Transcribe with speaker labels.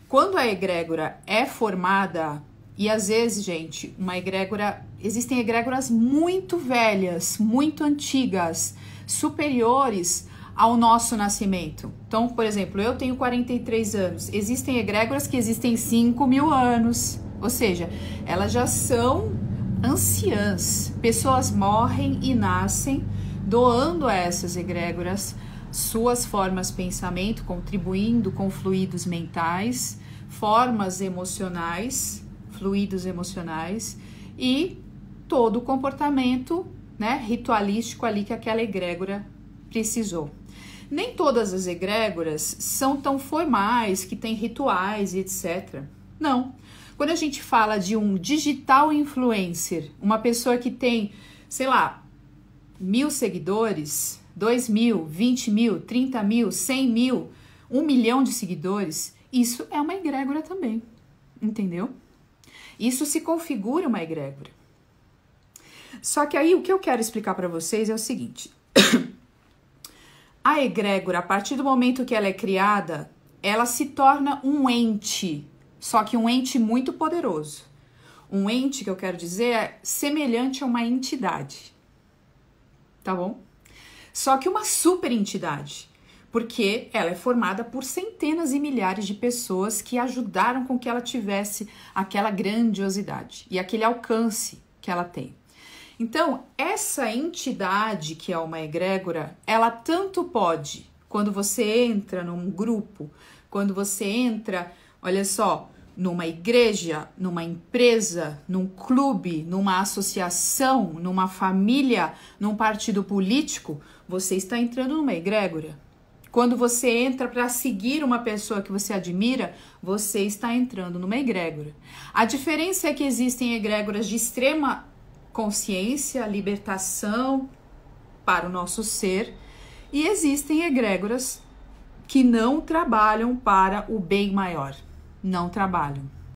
Speaker 1: Quando a egrégora é formada, e às vezes, gente, existem egrégoras muito velhas, muito antigas, superiores ao nosso nascimento. Então, por exemplo, eu tenho 43 anos, existem egrégoras que existem 5.000 anos, ou seja, elas já são anciãs. Pessoas morrem e nascem doando a essas egrégoras suas formas de pensamento, contribuindo com fluidos mentais, formas emocionais, fluidos emocionais e todo o comportamento, né, ritualístico ali que aquela egrégora precisou. Nem todas as egrégoras são tão formais, que tem rituais e etc. Não. Quando a gente fala de um digital influencer, uma pessoa que tem, sei lá, 1.000 seguidores, 2.000, 20.000, 30.000, 100.000, 1 milhão de seguidores, isso é uma egrégora também, entendeu? Isso se configura uma egrégora. Só que aí o que eu quero explicar para vocês é o seguinte: a egrégora, a partir do momento que ela é criada, ela se torna um ente, só que um ente muito poderoso. Um ente, que eu quero dizer, é semelhante a uma entidade, tá bom? Só que uma super entidade, porque ela é formada por centenas e milhares de pessoas que ajudaram com que ela tivesse aquela grandiosidade e aquele alcance que ela tem. Então, essa entidade que é uma egrégora, ela tanto pode, quando você entra num grupo, quando você entra, olha só, numa igreja, numa empresa, num clube, numa associação, numa família, num partido político, você está entrando numa egrégora. Quando você entra para seguir uma pessoa que você admira, você está entrando numa egrégora. A diferença é que existem egrégoras de extrema consciência, libertação para o nosso ser, e existem egrégoras que não trabalham para o bem maior. Não trabalham.